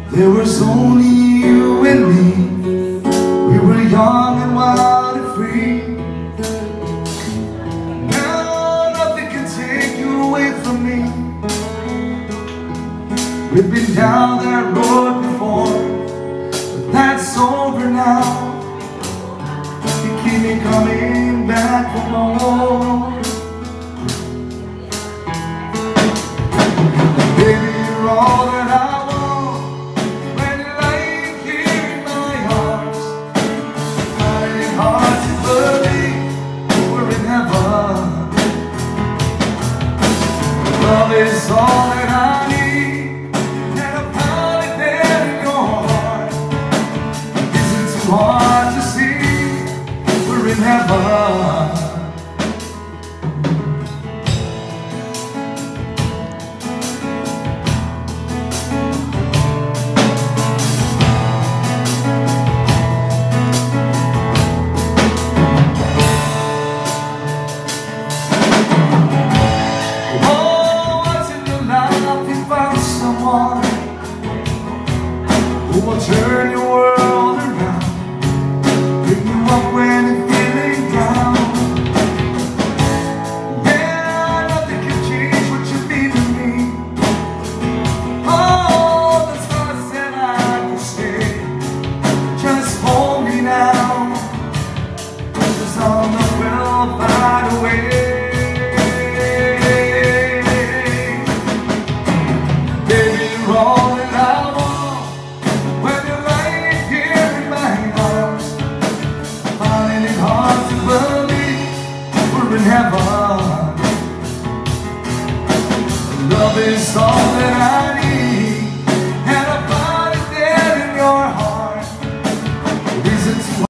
There was only you and me. We were young and wild and free. Now nothing can take you away from me. We've been down that road before, but that's over now. You keep me coming back for more. Baby, you're all that I